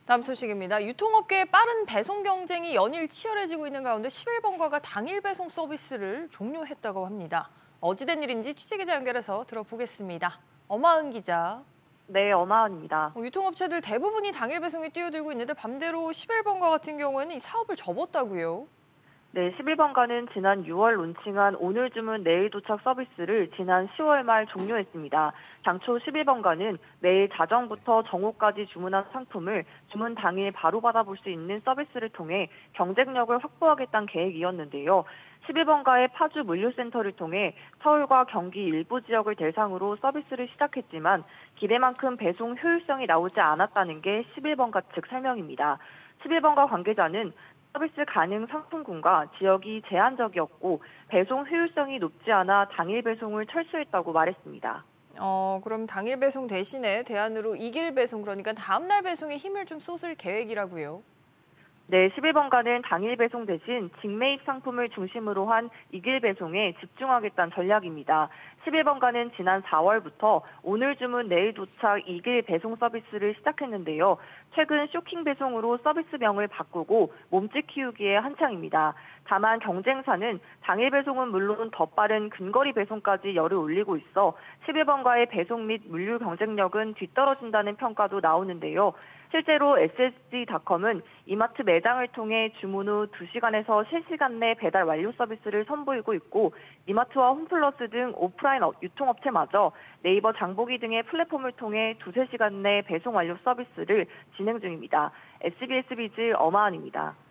다음 소식입니다. 유통업계의 빠른 배송 경쟁이 연일 치열해지고 있는 가운데 11번가가 당일 배송 서비스를 종료했다고 합니다. 어찌된 일인지 취재기자 연결해서 들어보겠습니다. 엄하은 기자. 네, 엄하은입니다. 유통업체들 대부분이 당일 배송에 뛰어들고 있는데 반대로 11번가 같은 경우에는 이 사업을 접었다고요? 네, 11번가는 지난 6월 론칭한 오늘 주문 내일 도착 서비스를 지난 10월 말 종료했습니다. 당초 11번가는 매일 자정부터 정오까지 주문한 상품을 주문 당일 바로 받아볼 수 있는 서비스를 통해 경쟁력을 확보하겠다는 계획이었는데요. 11번가의 파주 물류센터를 통해 서울과 경기 일부 지역을 대상으로 서비스를 시작했지만 기대만큼 배송 효율성이 나오지 않았다는 게 11번가 측 설명입니다. 11번가 관계자는 서비스 가능 상품군과 지역이 제한적이었고 배송 효율성이 높지 않아 당일 배송을 철수했다고 말했습니다. 그럼 당일 배송 대신에 대안으로 이길 배송, 그러니까 다음날 배송에 힘을 좀 쏟을 계획이라고요? 네, 11번가는 당일 배송 대신 직매입 상품을 중심으로 한 이길 배송에 집중하겠다는 전략입니다. 11번가는 지난 4월부터 오늘 주문 내일 도착 이길 배송 서비스를 시작했는데요. 최근 쇼킹 배송으로 서비스명을 바꾸고 몸집 키우기에 한창입니다. 다만 경쟁사는 당일 배송은 물론 더 빠른 근거리 배송까지 열을 올리고 있어 11번가의 배송 및 물류 경쟁력은 뒤떨어진다는 평가도 나오는데요. 실제로 SSG닷컴은 이마트 매장을 통해 주문 후 2시간에서 3시간 내 배달 완료 서비스를 선보이고 있고 이마트와 홈플러스 등 오프라인 유통업체마저 네이버 장보기 등의 플랫폼을 통해 2~3시간 내 배송 완료 서비스를 진행 중입니다. SBS 비즈 엄하은입니다.